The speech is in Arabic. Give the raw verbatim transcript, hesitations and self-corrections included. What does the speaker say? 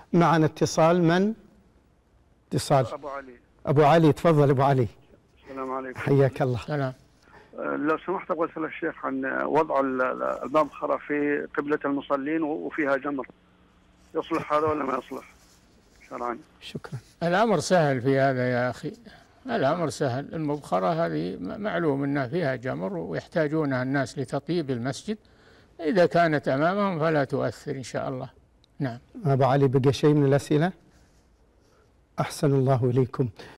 معنا اتصال. من؟ اتصال أبو علي. أبو علي، تفضل أبو علي. السلام عليكم. حياك الله. سلام. لو سمحت أبغى أسأل الشيخ عن وضع المبخرة في قبلة المصلين وفيها جمر، يصلح هذا ولا ما يصلح شرعا؟ شكرا. الأمر سهل في هذا يا أخي، الأمر سهل. المبخرة هذه معلوم أنها فيها جمر ويحتاجونها الناس لتطيب المسجد، إذا كانت أمامهم فلا تؤثر إن شاء الله. نعم. أبو علي، بقي شيء من الأسئلة؟ أحسن الله إليكم.